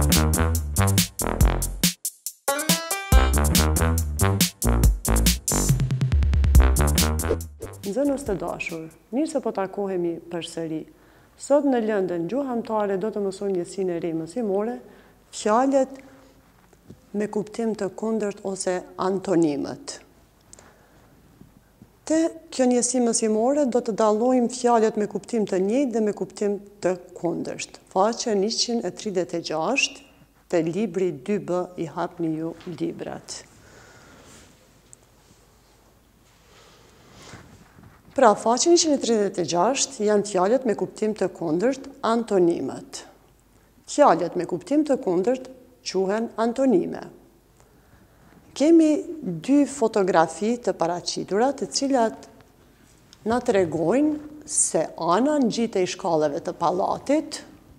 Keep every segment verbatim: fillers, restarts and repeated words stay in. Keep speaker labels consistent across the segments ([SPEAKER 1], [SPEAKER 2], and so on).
[SPEAKER 1] Nxënës të dashur, mirë se po takohemi përsëri. Sot në lëndën gjuhamtare do të mësojmë njësinë e re mësimore, fjalët me kuptim të kundërt ose antonimet. Te kjo njësi mësimore do të dallojmë fjalët me kuptim të njëjtë dhe me kuptim të kundërt. Faqe njëqind e tridhjetë e gjashtë te libri dy B i hapni ju librat. Pra, faqe njëqind e tridhjetë e gjashtë janë fjalët me kuptim të kundërt, antonimet. Fjalët me kuptim të kundërt quhen antonime. Kemi dy fotografi të paraqitura të cilat na tregojnë se ana ngjite i shkallëve të pallatit,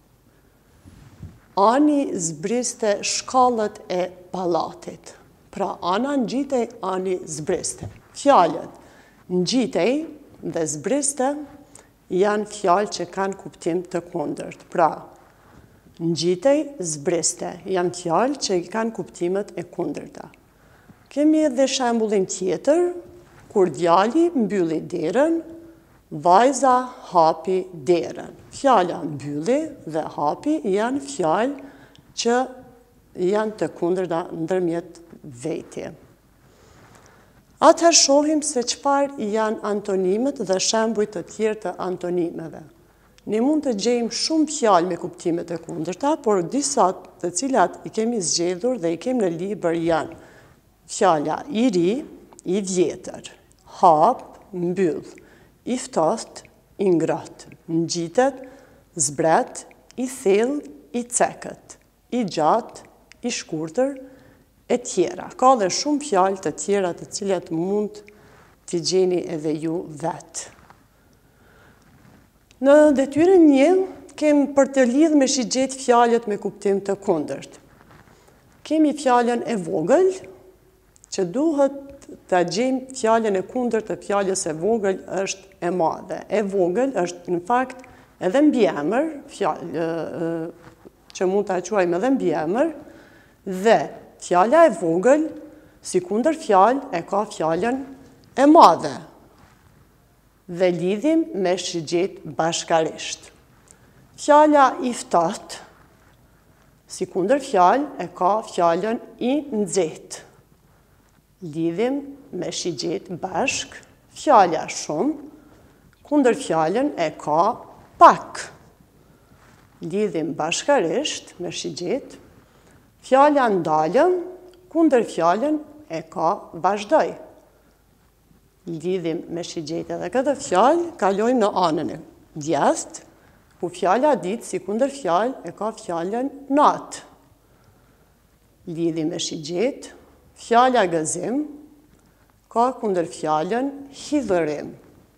[SPEAKER 1] ani zbriste shkallët e pallatit. Pra, ana ngjitej, ani zbriste. Fjalët ngjitej dhe zbriste janë fjalë që kanë kuptim të kundërt. Pra, ngjitej, zbriste janë fjalë që kanë kuptimet e kundërta. Kemi edhe shembullin tjetër, kur djali mbylli derën, vajza hapi derën. Fjala mbylli dhe hapi janë fjalë që janë të kundërta ndërmjet veti. Atëherë shohim se çfarë janë antonimet dhe shembujt të tjerë të antonimeve. Ne mund të gjejmë shumë fjalë me kuptimet e kundërta, por disa të cilat i kemi zgjedhur dhe i kemi në libër janë fjala i ri, i vjetër, hap, mbyll, i ftohtë, i ngrohtë, ngjitet, zbret, i thellë, i cekët, i gjatë, i shkurtër, e tjera. Ka dhe shumë fjalë të tjera të cilat mund t'i gjeni edhe ju vetë. Në detyrën një, kemi për të lidhë me shigjet fjalët me kuptim të kundërt. Kemi fjalën e vogël, që duhet të gjejmë fjalën e kundërt të fjalës e vogël është e madhe. E vogël është në fakt edhe mbiemër, fjalë që mund ta quajmë edhe mbiemër, dhe fjala e vogël, si kundër fjalë, e ka fjalën e madhe dhe lidhim me shigjet bashkarisht. Fjala i ftohtë, si kundër fjalë, e ka fjalën i nxehtë. Lidhim me shigjet bashk. Fjala shumë, kundër fjalën e ka pak. Lidhim bashkarisht me shigjet. Fjala ndalëm, kundër fjalën e ka vazhdoj. Lidhim me shigjet edhe këtë fjalë, kalojmë në anën e djathtë, ku fjala ditë si kundër fjalë e ka fjalën natë. Lidhim me shigjet. Fjala gëzim ka kundër fjalën hidhërim.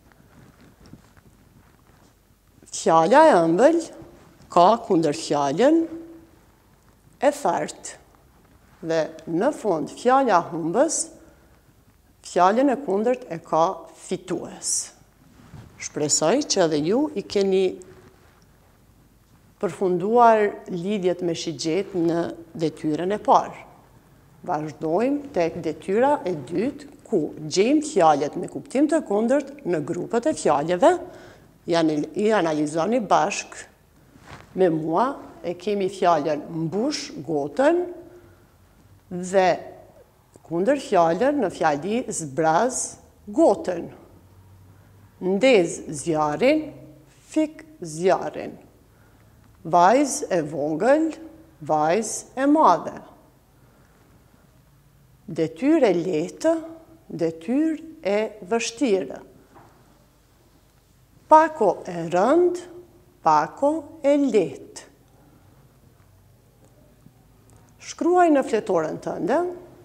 [SPEAKER 1] Fjala e ëmbël ka kundër fjalën e thartë. Dhe në fund, fjala humbës, fjalën e kundërt e ka fitues. Shpresoj që edhe ju i keni përfunduar lidhjet me shigjet në detyrën e parë. Vazhdojmë tek detyra e dytë, ku gjejmë fjalët me kuptim të kundërt në grupet e fjalëve, i analizoni bashk me mua, e kemi fjalën mbush gotën dhe kundër fjalën në fjali zbraz gotën. Ndez zjarin, fik zjarin. Vajz e vogël, vajz e madhe. Detyr e lehtë, detyr e vështirë. Pako e rënd, pako e lehtë. Shkruaj në fletorën tënde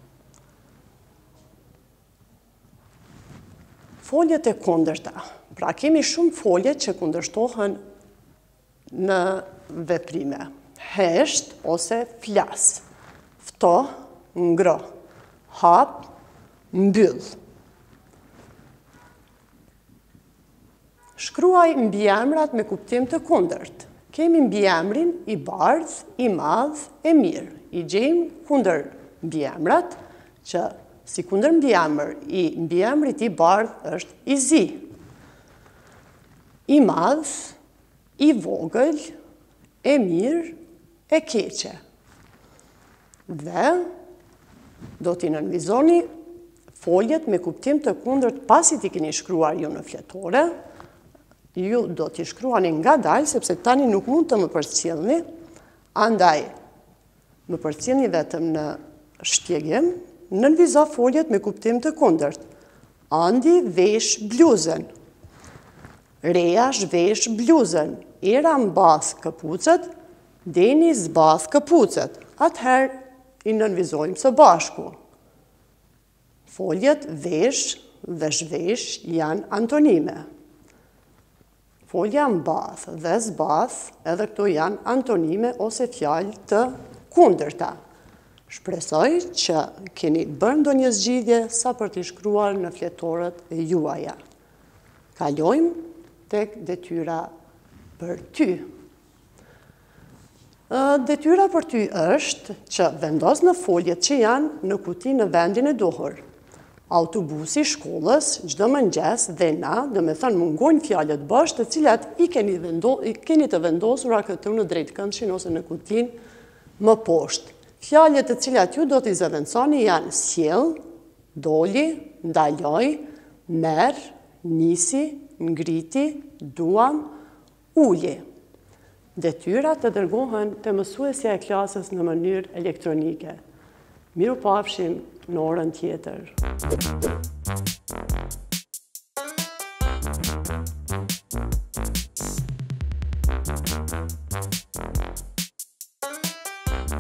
[SPEAKER 1] foljet e kundërta. Pra, kemi shumë foljet që kundërshtohen në veprime. Hesht ose flas. Ftoh, ngroh. Hap, mbyll. Shkruaj mbiemrat me kuptim të kundërt. Kemi mbiemrin i bardh, i madh, e mirë. I gjejmë kundër mbiemrat, që si kundër mbiemër i mbiemrit i bardh është i zi. I madh, i vogël, e mirë, e keqe. Dhe do t'i nënvizoni foljet me kuptim të kundërt pasi t'i keni shkruar ju në fletore. Ju do t'i shkruani nga dalë, sepse tani nuk mund të më përcjellni, andaj më përcjellni vetëm në shpjegim, nënvizo foljet me kuptim të kundërt. Andi vesh bluzën. Reja zhvesh bluzën. Era mbas këpucët, Deni zbas këpucët. Atëherë i nënvizojmë së bashku. Foljet vesh dhe zhvesh janë antonime. Folja mbas dhe zbas, edhe këto janë antonime ose fjalë të kundërta. Shpresoj që keni bërë ndonjë zgjidhje sa për t'i shkruar në fletorët e juaja. Kalojmë tek detyra për ty. Detyra për ty është që vendos në foljet që janë në kuti në vendin e duhur. Autobusi shkollës, çdo mëngjes dhe na, do me thënë mungojnë fjalët bosh të cilat i keni, vendo, i keni të vendosura këtu në drejt këndshin ose në kutin më poshtë. Fjalët të cilat ju do t'i zëvendësoni janë sjell, doli, ndaloj, merr, nisi, ngriti, duam, uli. Detyrat të dërgohen të mësuesja e klasës në mënyrë elektronike. Miru pafshim në orën tjetër.